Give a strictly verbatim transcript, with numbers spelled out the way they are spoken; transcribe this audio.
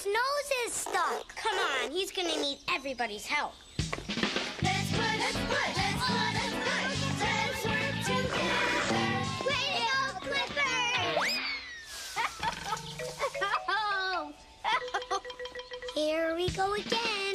nose is stuck. Come on, he's gonna need everybody's help. Let's push, let's push, let's push, let's push. Let's work together. Way to go, Clifford! Here we go again.